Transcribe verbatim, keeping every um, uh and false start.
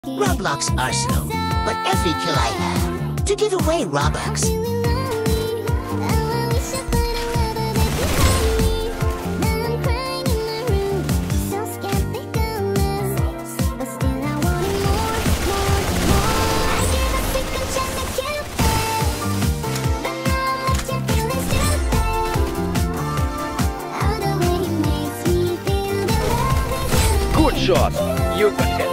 Roblox arsenal, but every kill I have to give away Robux. Good shot. You got it.